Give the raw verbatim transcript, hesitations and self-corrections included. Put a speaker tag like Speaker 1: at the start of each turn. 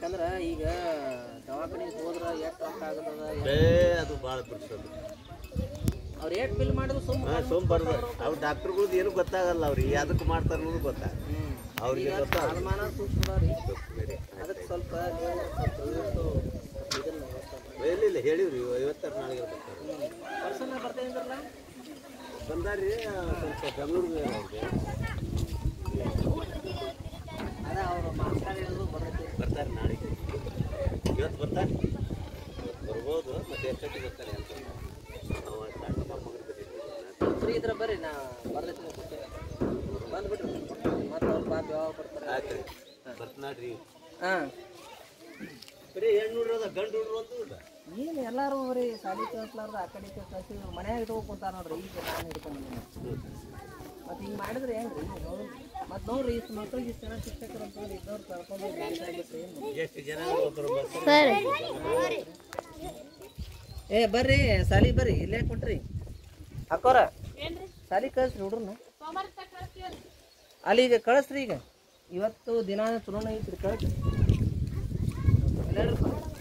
Speaker 1: ಯಾಕಂದ್ರೆ ಈಗ ದವಾಖಾನೆಗೆ ಹೋದ್ರೆ ಎಷ್ಟು ರೊಕ್ಕ ಆಗದ
Speaker 2: ಅದು ಭಾಳ ಬಿಡ್ಸೋದು
Speaker 1: ಅವ್ರು ಎಷ್ಟು ಬಿಲ್ ಮಾಡಿದ್ರು ಸುಮ್ಮ
Speaker 2: ಹಾಂ ಸುಮ್ಮ ಬರ್ದು ಅವ್ರು ಡಾಕ್ಟ್ರುಗಳ್ದು ಏನು ಗೊತ್ತಾಗಲ್ಲ ಅವ್ರಿಗೆ ಅದಕ್ಕೆ ಮಾಡ್ತಾರೆ ಅನ್ನೋದು ಗೊತ್ತಾಗ ಅವ್ರಿಗೆ ಗೊತ್ತಾಗ
Speaker 1: ಅನುಮಾನ ಸೂಕ್ಷ್ಮ ರೀ ಅದಕ್ಕೆ ಸ್ವಲ್ಪ
Speaker 2: ಇಲ್ಲ ಇಲ್ಲ ಹೇಳಿವ್ರಿ ಐವತ್ತಾರು ನಾಳೆಗೆ ಬರ್ತಾರೆ
Speaker 1: ಪರ್ಸನ್ ಬರ್ತಾ ಇದ್ರಲ್ಲ
Speaker 2: ಬಂದಾರ್ರಿ ಸ್ವಲ್ಪ ಬೆಂಗಳೂರಿಗೆ ಅವ್ರಿಗೆ
Speaker 1: ಅದೇ ಅವರು ಮಾತಾಡಿದ್ರು ಬರುತ್ತೆ
Speaker 2: ಬರ್ತಾರೆ ನಾಳೆಗೆ ಇವತ್ತು ಬರ್ತಾರೆ ಬರ್ಬೋದು ಮತ್ತೆ ಎಷ್ಟೊತ್ತಿಗೆ ಬರ್ತಾರೆ ಅಂತ ನಾವು
Speaker 1: ಫ್ರೀ ಇದ್ರೆ ಬರ್ರಿ ನಾ ಬರ್ತೀನಿ ಬಂದ್ಬಿಟ್ರಿ ಮತ್ತೆ ಅವ್ರ ಪಾಪ ಯಾವಾಗ ಬರ್ತಾರೆ
Speaker 2: ಆಯ್ತು ಬರ್ತಾಡ್ರಿ
Speaker 1: ಹಾಂ
Speaker 2: ಬರೀ ಹೆಣ್ಣು ಹುಡ್ರು ಅದ ಗಂಡು ಹುಡ್ರು ಅಂತ
Speaker 1: ಏನು ಎಲ್ಲರೂ ಬರೀ ಸಾಲಿ ಕಳಿಸ್ಲಾರ್ದು ಆ ಕಡೆ ಕಳಿಸಿ ಮನ್ಯಾಗ ಇಟ್ಕೊಂಡು ಕುಂತಾರ ನೋಡ್ರಿ ಈಗ ನಾನು ಹಿಡ್ಕೊಂಡು ಮತ್ತು ಹಿಂಗೆ ಮಾಡಿದ್ರೆ ಹೆಂಗೆ ರೀ ಮತ್ತು ನೋಡ್ರಿ ಇಷ್ಟು ಮಕ್ಳಿಗೆ ಇಷ್ಟು ಜನ ಶಿಕ್ಷಕರು ಅಂತಂದ್ರೆ ಇದ್ದವ್ರು ಕರ್ಕೊಂಡು
Speaker 2: ಎಷ್ಟು ಜನ
Speaker 1: ಏ ಬರ್ರಿ ಸಾಲಿ ಬರ್ರಿ ಇಲ್ಲೇ ಕೊಟ್ರಿ ಅಕ್ಕೋರ ಸಾಲಿ ಕಳಿಸ್ರಿ ಹುಡ್ರನ್ನ ಅಲ್ಲಿ ಈಗ ಕಳಿಸ್ರಿ ಈಗ ಇವತ್ತು ದಿನ ಚುನಾವಣೆ ಐತ್ರಿ ಕಳಿಸ್ರಿ